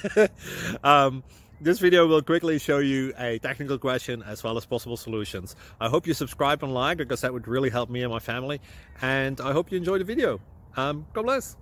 This video will quickly show you a technical question as well as possible solutions. I hope you subscribe and like, because that would really help me and my family. And I hope you enjoy the video. God bless.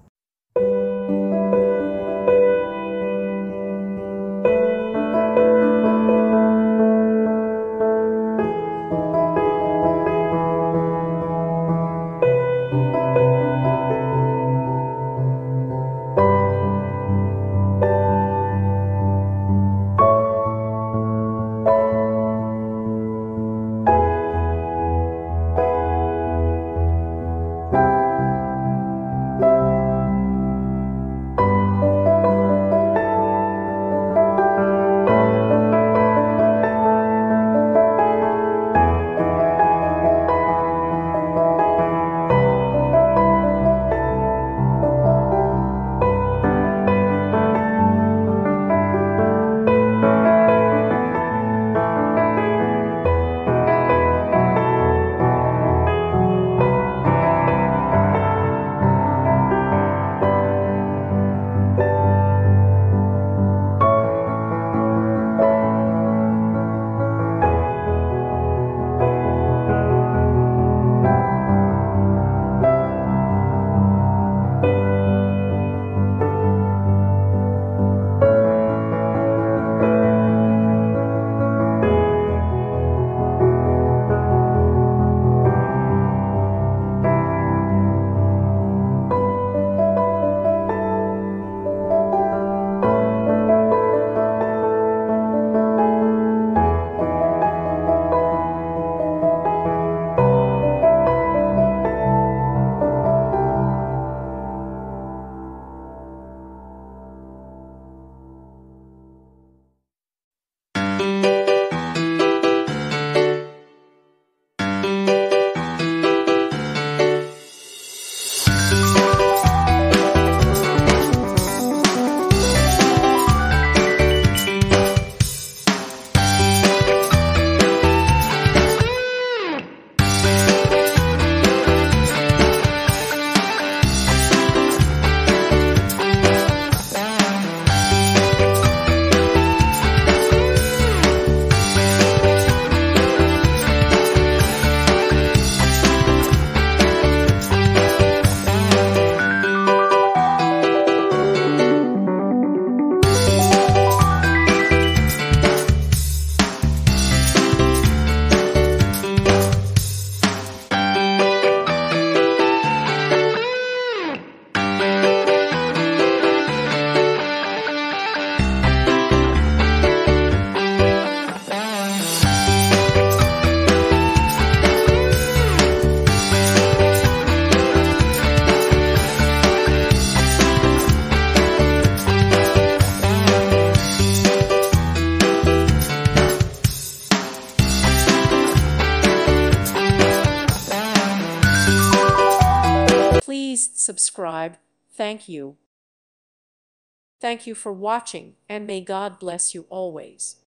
Please subscribe. Thank you. Thank you for watching, and may God bless you always.